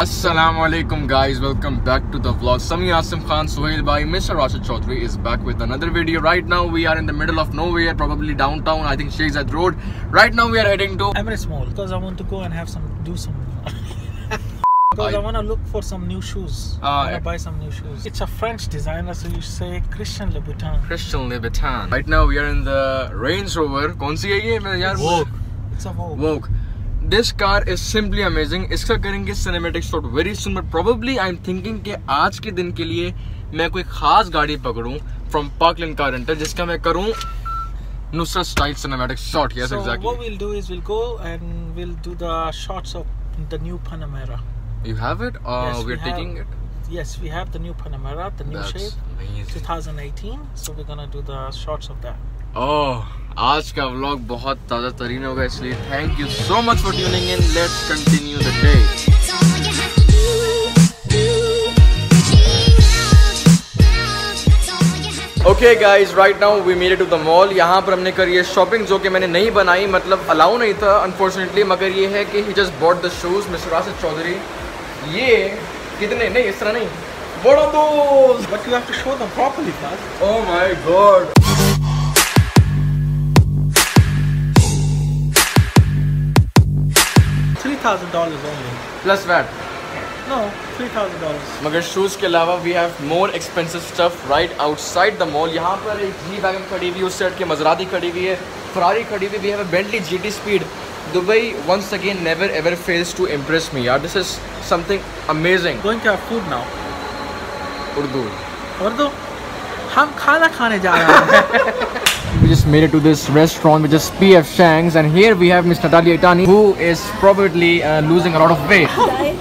Assalamualaikum guys, welcome back to the vlog. Sami Asim Khan, Suhail Bhai, Mr. Rashid Chaudhary is back with another video. Right now we are in the middle of nowhere, probably downtown, I think Sheikh Zayed Road. Right now we are heading to Emirates Small because I want to go and have because I want to look for some new shoes. I want to buy some new shoes. It's a French designer, so you say Christian Louboutin. Christian Louboutin. Right now we are in the Range Rover. कौन सी है ये? Vogue. It's a Vogue. Vogue. This car is simply amazing. इसका करेंगे cinematic shot very soon, but probably I'm thinking कि आज के दिन के लिए मैं कोई खास गाड़ी पकड़ूं from Parkland Car Rental जिसका मैं करूं Nusrat style cinematic shot. Yes, so exactly. What we'll do is we'll go and we'll do the shots of the new Panamera. You have it? Yes, we're taking it? Yes, we have the new Panamera, the new shape. Amazing. 2018. So we're gonna do the shots of that. Oh, आज का vlog बहुत ताज़ा तरीन होगा इसलिए thank you so much for tuning in. Let's continue the day. Okay guys, right now we made it to the mall. यहाँ पर हमने करी है shopping जो कि मैंने नहीं बनाई, मतलब allow नहीं था unfortunately, मगर ये है कि he just bought the shoes. Mr. Rashid Chaudhary, ये कितने नहीं इस तरह नहीं. What are those? But you have to show them properly first. Oh my god. $3,000 only. Plus VAT. No, $3,000. मगर शूज़ के अलावा we have more expensive stuff right outside the mall. यहाँ पर एक G-Wagon खड़ी हुई, उस साइड के Maserati खड़ी हुई है, Ferrari खड़ी हुई, we have a Bentley GT Speed. Dubai once again never ever fails to impress me. यार, this is something amazing. Going to have food now. Urdu. हम खाना खाने जा रहे हैं. We just made it to this restaurant which is PF Shang's, and here we have Miss Natalia Itani, who is probably losing a lot of weight.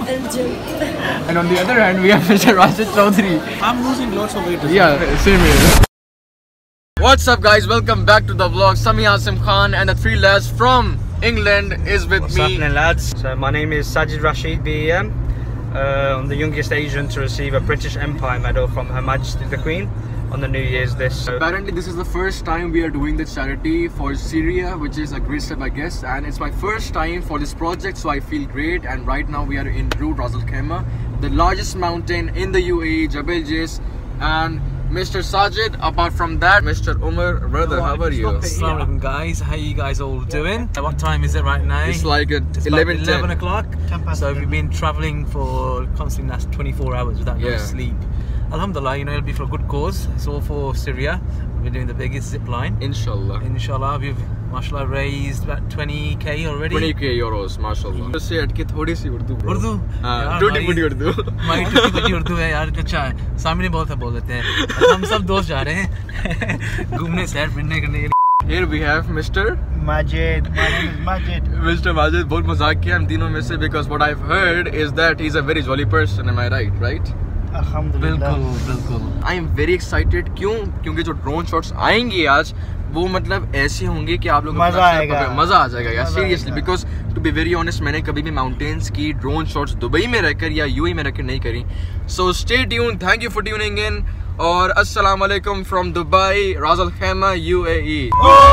And on the other hand we have Mr. Rashid Chaudhary. I'm losing lots of weight. Yeah, same here. What's up guys, welcome back to the vlog. Sami Asim Khan and the three lads from England is with What's me. happening, lads? So my name is Sajid Rashid BEM. I'm the youngest Asian to receive a British Empire Medal from Her Majesty the Queen on the New Year's this. Apparently this is the first time we are doing the charity for Syria, which is a great step I guess, and it's my first time for this project, so I feel great. And right now we are in Route Ras Al Khaimah, the largest mountain in the UAE, Jabal Jais, and Mr. Sajid. Apart from that, Mr. Umar, brother, how are you? Assalamualaikum guys, how you guys all doing? What time is it right now? It's like at 11 o'clock. So we've been travelling for constantly last 24 hours without no sleep. Alhamdulillah, you know, it'll be for a good cause. It's all for Syria. We're doing the biggest zip line. Inshallah. Inshallah, we've mashallah raised about 20k already. 20k euros, mashallah. Just say कि थोड़ी सी उर्दू. उर्दू? टूटी-फूटी उर्दू. हमारी टूटी-फूटी उर्दू है यार, अच्छा है. सामने बहुत है बोल देते हैं. हम सब दोस्त जा रहे हैं घूमने शहर फिरने करने के लिए. Here we have Mr. Majid. My name is Majid. Mr. Majid, बहुत मजाक किया हम तीनों में से, because what I've heard is that he's a very jolly person. Am I right? बिल्कुल. I am very excited. क्यों? क्योंकि जो ड्रोन शॉट्स आएंगे आज वो मतलब ऐसे होंगे कि आप लोग मजा आ जाएगा यार, seriously. Because to be very honest, मैंने कभी भी माउंटेन्स की ड्रोन शॉट्स दुबई में रहकर या यूएई में रहकर नहीं करी. So stay tune, thank you for tuning in, और अस्सलाम वालेकुम from Dubai, Ras Al Khaimah, UAE.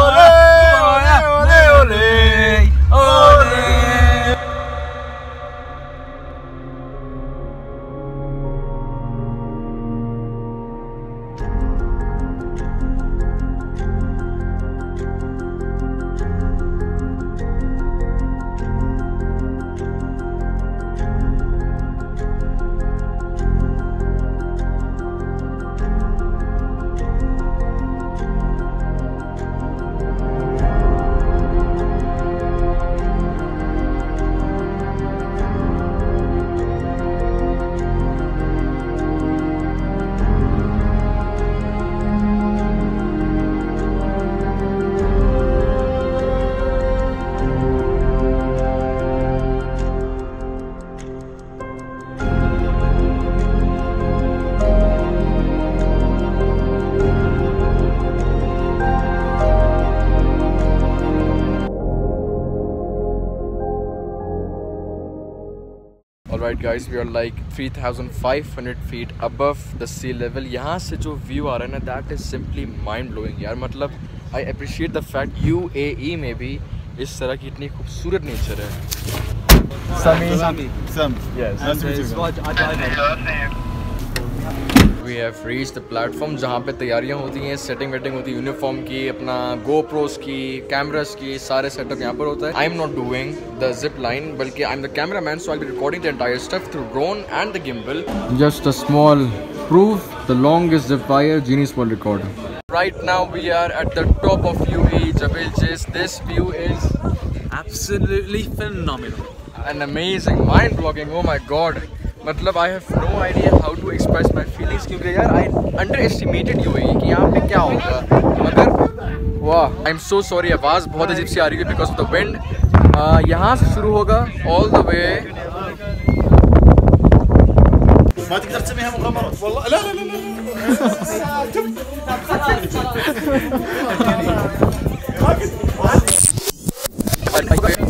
Alright guys, we are like 3,500 feet above the sea level. यहाँ से जो view आ रहा है ना, that is simply mind blowing यार. मतलब I appreciate the fact UAE में भी इस तरह की इतनी खूबसूरत नेचर है। Sami. Yes. Nice to meet you. We have reached the platform जहाँ पे तैयारियाँ होती हैं, सेटिंग वेटिंग होती है यूनिफॉर्म की, अपना GoPros की, कैमरास की, सारे सेटअप यहाँ पर होता है। I am not doing the zip line, बल्कि I am the cameraman, so I'll be recording the entire stuff through drone and the gimbal. Just a small proof, the longest zip wire Guinness World Record. Right now we are at the top of UAE Jebel Jais. This view is absolutely phenomenal. An amazing, mind-blowing. Oh my God. मतलब I have no idea how to express my feelings क्योंकि यार I underestimated UAE कि यहाँ पे क्या होगा, मगर वाह, I'm so sorry, आवाज़ बहुत अजीब सी आ रही है because of the wind. यहाँ से शुरू होगा all the way. ما تقدر تسميها مغامرات والله. لا لا لا لا.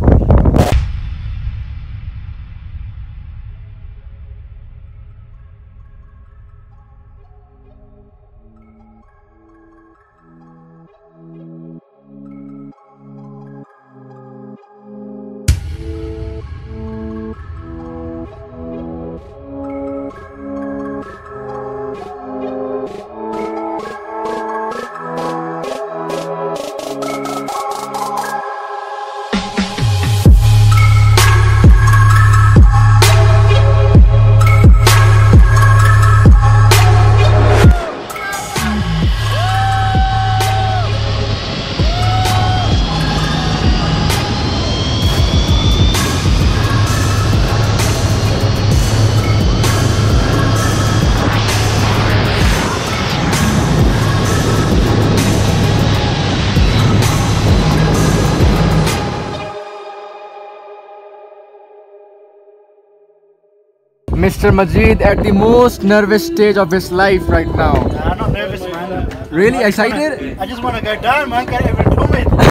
Mr. Majid at the most nervous stage of his life right now. Nah, I'm not nervous, man. Really excited? I just want to go down, man. Can't even do it.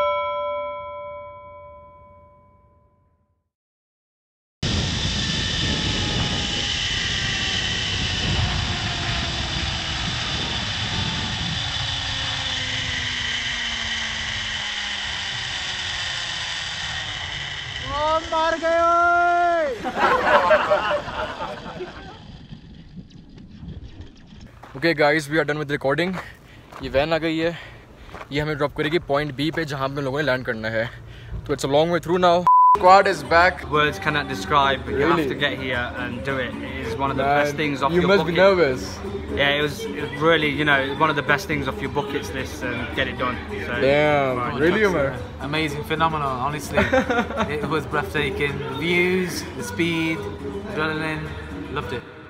Okay guys, we are done with recording. ये van आ गई है, ये हमें drop करेगी point B पे जहाँ पे लोगों ने लैंड करना है। तो it's a long way through now. Squad is back. Words cannot describe, but you have to get here and do it. It is one of the best things off your bucket. You must be nervous. Yeah, it was really, you know, one of the best things off your bucket list and get it done. So, damn, really, Umar? Amazing, phenomenal, honestly. It was breathtaking. The views, the speed, adrenaline, loved it.